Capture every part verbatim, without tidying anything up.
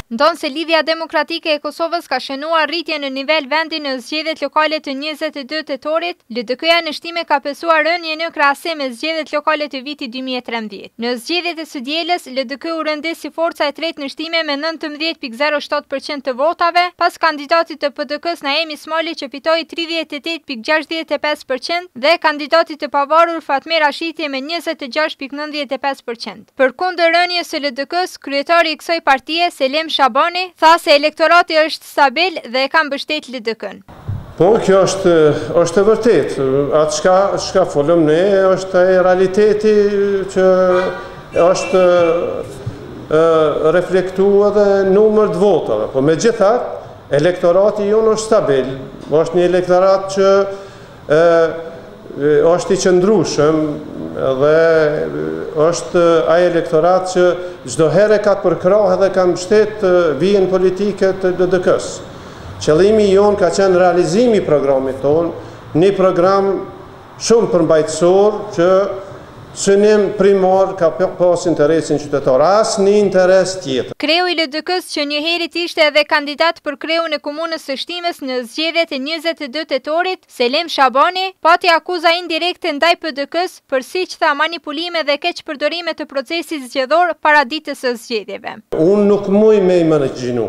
ndonë se Lidhja Demokratike e Kosovës ka shënuar rritje në nivel vendi në zgjedhjet lokale të njëzet e dy tetorit, L D K-ja në shtime ka pesuar rënje në krahasim me zgjedhjet lokale të vitit dy mijë e trembëdhjetë. Në zgjedhjet e së dielës, L D K u rëndis si forca e tretë në shtime me nëntëmbëdhjetë pikë zero shtat përqind të votave, pas kandidatit të P D K-s Naemi Smali që fitoi tridhjetë e tetë pikë gjashtëdhjetë e pesë përqind dhe kandidatit të pavarur Fatmir Rashiti me njëzet e gjashtë pikë nëntëdhjetë e pesë përqind. Përkundër rënies së L D K-s, kryetari i kësaj partie, Selim Shabani, tha se elektorati është stabil dhe e ka mbështet L D K-n. Po, kjo është, është e vërtet. Atë shka, shka folëm ne, është e realiteti që është e, reflektu edhe numër të votave. Po me gjithat, elektorati jonë është stabil. është një elektorat që e, është i qëndrushëm dhe është ai elektorat që çdo herë ka përkrahë dhe ka mbështet vijën politike të L D K-s. Qëllimi jonë ka qenë realizimi i programit tonë, një program shumë përmbajtësor që synim primar ka pas interesin qytetar, as një interes tjetër. Kreu i L D K-s që njëherit ishte edhe kandidat për kreun e komunës së Shtimës në zgjedhjet e njëzet e dy tetorit, Selim Shabani, pati akuza indirekte ndaj P D K-s për siç tha manipulime dhe keq përdorime të procesit zgjedhor para ditës së zgjedhjeve. Unë nuk muj me imagjinu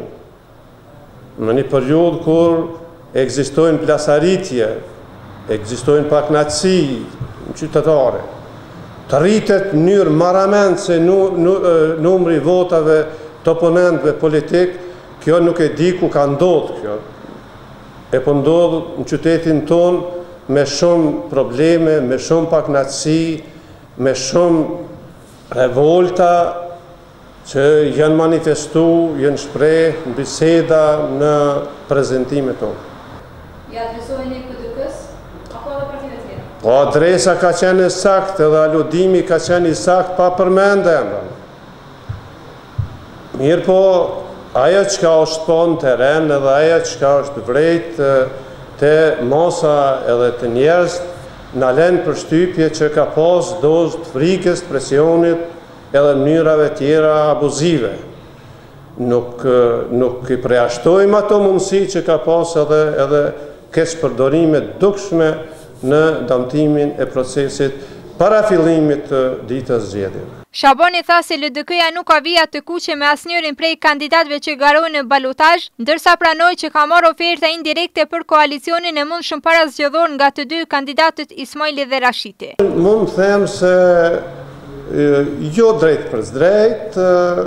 në një periudhë kur ekzistojnë plasaritje, ekzistojnë pakënaqësi qytetare, të rritet në mënyrë marament se nu, nu, numri votave të oponentëve politik, kjo nuk e di ku ka ndodhë kjo. E po ndodhë në qytetin tonë me shumë probleme, me shumë pakënaqësi, me shumë revolta që janë manifestu, janë shpreh në biseda në prezentimet tonë. Ja adresojnë P D K-s? Apo edhe partive tjera? Po adresa ka qenë e sakt edhe aludimi ka qenë i sakt pa përmende emrën. Mirë po, ajo që ka është po në teren edhe ajo që ka është vrejt të masa edhe të njerëz në alen për shtypje që ka pas dozë të frikës, presionit edhe mënyrave tjera abuzive. Nuk, nuk i preashtojmë ato mundësi që ka pas edhe, edhe keq përdorime dukshme në damtimin e procesit para fillimit të ditës zgjedhjeve. Shabani tha se L D K-ja nuk ka vija të kuqe me asnjërin prej kandidatëve që garojnë në balotazh, ndërsa pranoi që ka marrë oferta indirekte për koalicionin e mundshëm para zgjedhor nga të dy kandidatët Ismaili dhe Rashiti. Mund të them se jo drejt për drejt,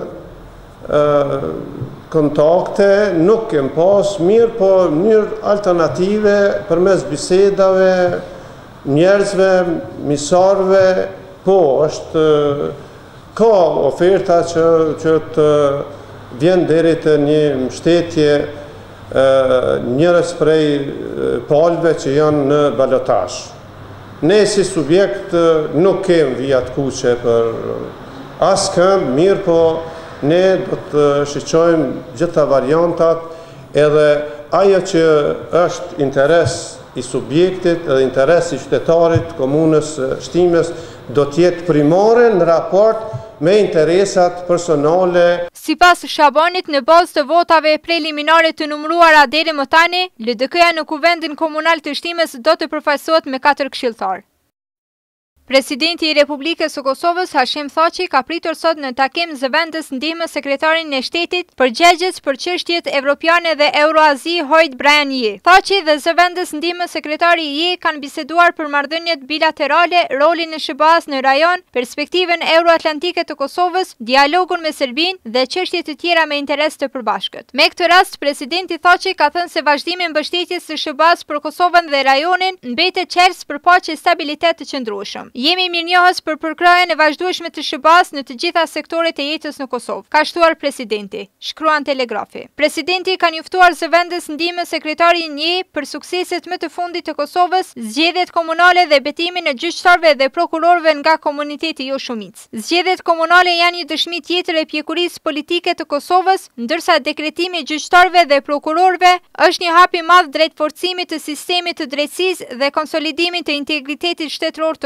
kontakte nuk kem pas mirë, po mënyrë alternative përmes bisedave, njerëzve, misarve, po është ka oferta që, që të vjen deri të një mbështetje njerëz prej palëve që janë në balotazh. Ne si subjekt nuk kem vijat kuqe për askëm, mirë po ne do të shiqojmë gjitha variantat edhe ajo që është interes i subjektit edhe interes i qytetarit komunës Shtimës do tjetë primare në raport me interesat personale. Sipas Shabanit, në bazë të votave preliminare të numëruara deri më tani, L D K-ja në kuvendin komunal të Shtimës do të përfaqësohet me katër këshilltar. Presidenti i Republikës së Kosovës, Hashim Thaçi, ka pritur sot në takim zëvendës ndihmës sekretarin e shtetit përgjegjës për çështjet evropiane dhe Euroazi Hojt Brian Je. Thaçi dhe zëvendës ndihmës sekretari Je kanë biseduar për marrëdhëniet bilaterale, rolin e S B A-s në rajon, perspektivën euroatlantike të Kosovës, dialogun me Serbinë dhe çështje të tjera me interes të përbashkët. Me këtë rast, presidenti Thaçi ka thënë se vazhdimi i mbështetjes së S B A-s për Kosovën dhe rajonin mbetet çelës për paqe e stabilitet të qëndrueshëm. Jemi mirënjohës për përkrahjen e vazhdueshme të S B A-s në të gjitha sektoret e jetës në Kosovë, ka shtuar presidenti, shkruan Telegrafi. Presidenti ka njoftuar zëvendës ndihmës sekretarin Je për sukseset më të fundit të Kosovës, zgjedhjet komunale dhe betimin e gjyqtarëve dhe prokurorëve nga komuniteti jo shumicë. Zgjedhjet komunale janë një dëshmi tjetër e pjekurisë politike të Kosovës, ndërsa dekretimi i gjyqtarëve dhe prokurorëve është një hap i madh drejt forcimit të sistemit të drejtësisë dhe konsolidimit të integritetit shtetëror të Kosovës.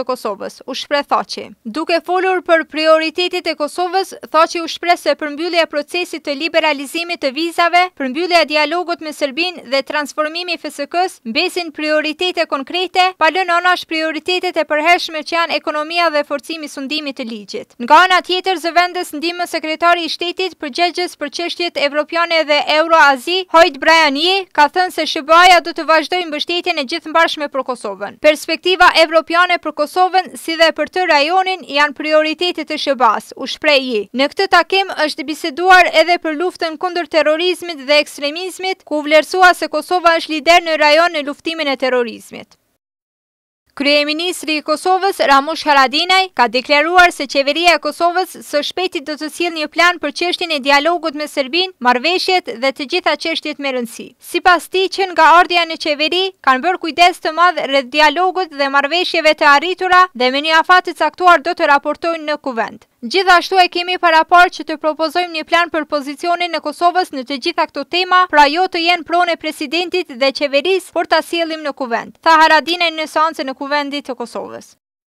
Kosovës, u shpreh Thaçi. Duke folur për prioritetet e Kosovës, Thaçi u shpreh se përmbyllja e procesit të liberalizimit të vizave, përmbyllja e dialogut me Serbinë dhe transformimi i F S K-s mbesin prioritete konkrete, pa lënë anash prioritetet e përhershme që janë ekonomia dhe forcimi i sundimit të ligjit. Nga ana tjetër, zëvendës ndihmës sekretari i shtetit përgjegjës për çështjet evropiane dhe Euro-Azi, Hojt Brajanie, ka thënë se S B A-ja do të vazhdojë mbështetjen e gjithëmbarshme për Kosovën. Perspektiva evropiane për Kosovën, si dhe për të rajonin, janë prioritetet e S B A-s, u shpreh ai. Në këtë takim është biseduar edhe për luftën kundër terrorizmit dhe ekstremizmit, ku u vlerësua se Kosova është lider në rajon në luftimin e terrorizmit. Kryeministri i Kosovës, Ramush Haradinaj, ka deklaruar se qeveria e Kosovës së shpejti do të sjellë një plan për çështjen e dialogut me Serbinë, marrëveshjet dhe të gjitha çështjet me rëndësi. Sipas tij, që nga ardhja në qeveri kanë bërë kujdes të madh rreth dialogut dhe marrëveshjeve të arritura dhe me një afat të caktuar do të raportojnë në kuvend. Gjithashtu e kemi paraparë që të propozojmë një plan për pozicionin e Kosovës në të gjitha këto tema, pra jo të jenë pronë e presidentit dhe qeverisë, por ta sjellim në kuvend, tha Haradinaj në seancën e kuvendit të Kosovës.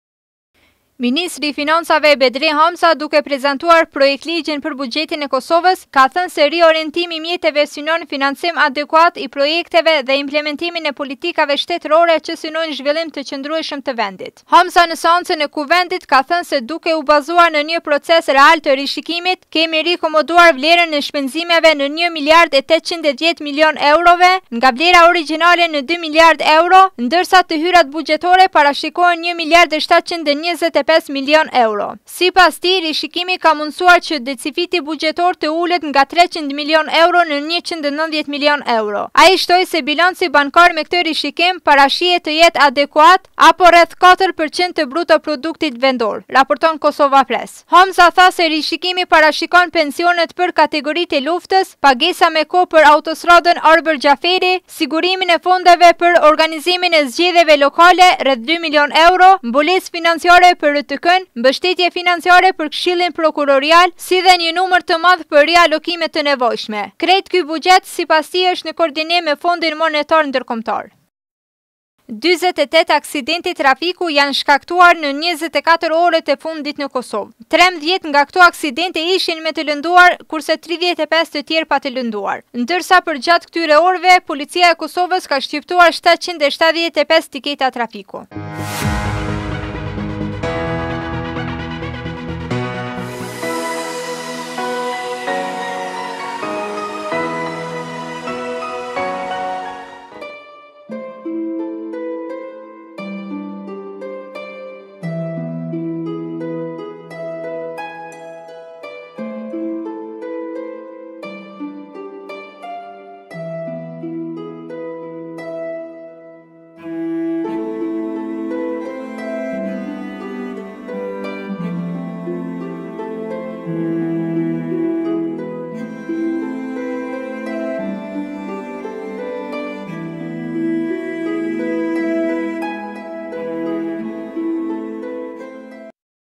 Ministri i Financave Bedri Hamza, duke prezantuar projekt ligjin për buxhetin e Kosovës, ka thënë se riorientimi i mjeteve synon financim adekuat i projekteve dhe implementimin e politikave shtetërore që synojnë zhvillim të qëndrueshëm të vendit. Hamza në seancën e kuvendit ka thënë se duke u bazuar në një proces real të rishikimit, kemi rikomoduar vlerën e shpenzimeve në një miliard e tetëqind e dhjetë milion eurove, nga vlera origjinale në dy miliard euro, ndërsa të hyrat buxhetore parashikohen një miliard e shtatëqind e njëzet e pesë milion euro. Sipas tij, rishikimi ka mundësuar që deficiti buxhetor të ulet nga treqind milion euro në njëqind e nëntëdhjetë milion euro. Ai shtoi se bilanci bankar me këtë rishikim parashihet të jetë adekuat apo rreth katër përqind të bruto produktit vendor, raporton Kosova Press. Hamza tha se rishikimi parashikon pensionet për kategoritë e luftës, pagesa me kohë për autostradën Arber Xhaferi, sigurimin e fondeve për organizimin e zgjedhjeve lokale rreth dy milion euro, mbulesë financiare për të kën, mbështetje financiare për Këshillin Prokurorial, si dhe një numër të madh për rialokime të nevojshme. Krejt ky buxhet sipas tij është në koordinim me Fondin Monetar Ndërkombëtar. dyzet e tetë aksidente trafiku janë shkaktuar në njëzet e katër orët e fundit në Kosovë. trembëdhjetë nga këto aksidente ishin me të lënduar, kurse tridhjetë e pesë të tjerë pa të lënduar. Ndërsa për gjatë këtyre orëve, policia e Kosovës ka shqiptuar shtatëqind e shtatëdhjetë e pesë tiketa trafiku.